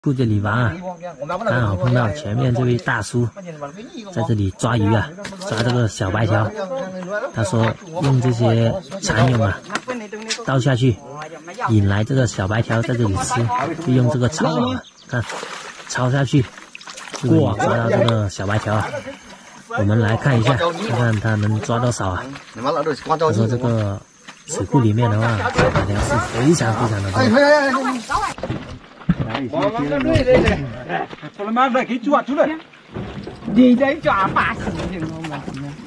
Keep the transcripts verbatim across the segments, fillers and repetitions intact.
顾这里玩啊，刚好碰到前面这位大叔在这里抓鱼啊，抓这个小白条。他说用这些蚕蛹啊倒下去，引来这个小白条在这里吃，就用这个抄网啊，看抄下去，就可以抓到这个小白条啊。我们来看一下，看看他能抓多少啊？他说这个水库里面的话，小白条是非常非常的多。 Mama nó nuôi đây này. Cho nó mang về cái chuột chú này. Đi đấy cho bà xỉ đừng không mà.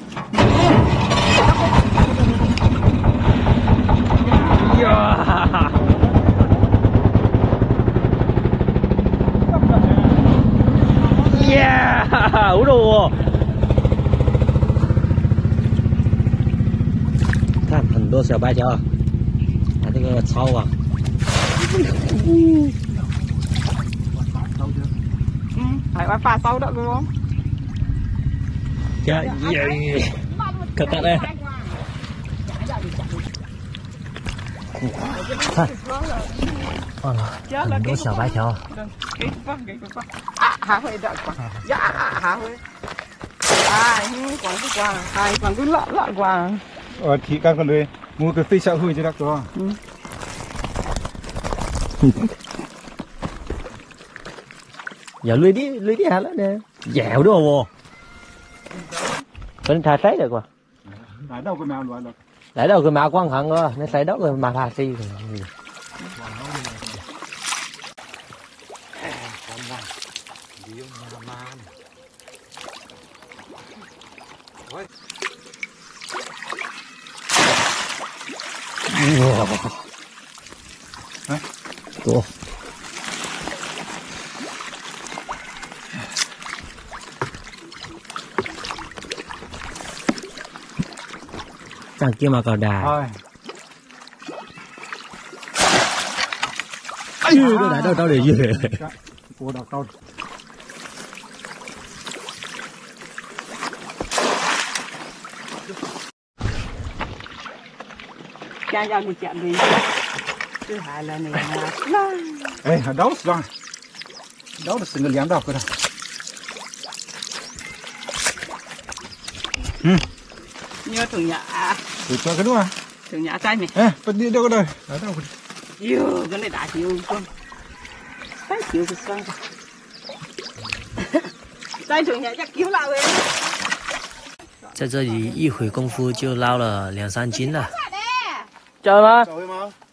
Yeah, ủa đồ. 看很多小白条啊，它这个抄网。 phải qua pha sâu đó cô không? Dạ, dạ, cẩn thận đây.很多小白条。 À, hả hơi đợi quá. Dạ, hả hơi. À, nhưng còn cái quả, à, còn cái lọ lọ quả. Ờ, thì các con đây mua cái phi sạo hôi cho đắc đó. 有累啲累啲下啦呢，搖到喎，佢太細啦啩， Lại đâu cái mèo loại được. 嚟到佢馬關行個，你細到佢馬怕死佢。哇！ 哎， 多。 Chẳng kia mà cào đà. Thôi. Ai đâu đá đâu đâu để gì. Cô đào câu. Cha giao đi chạm đi. Cứ hai là này mà. Ê, đấu rồi. Đấu được sự liếm đâu cơ đâu. Ừ. Nhớ thằng nhà. Thử cho cái đúng không? Thằng nhà trai mày. Ê, bắt đi đâu có đời. Ở đâu? Yêu, cái này đã chịu con. Tái chịu cái sao? Trai thằng nhà chắc cứu lao em. 在这里一会功夫就捞了两三斤了，叫吗？